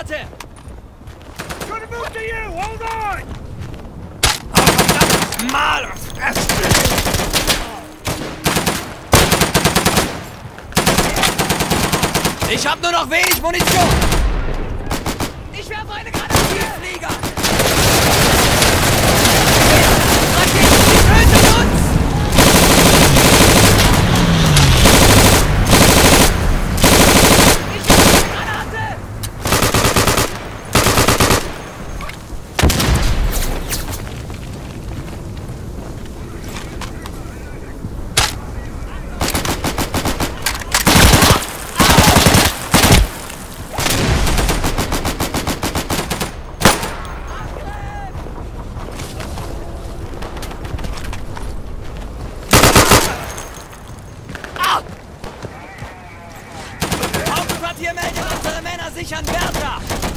Granate! Gonna move to you! Hold on! Mal! Ich hab nur noch wenig Munition! Ich werfe eine Granate! Flieger! Raketen, die töten uns! Ich werfe eine Granate! Hauptquartier meldet, unsere Männer sichern Bertha!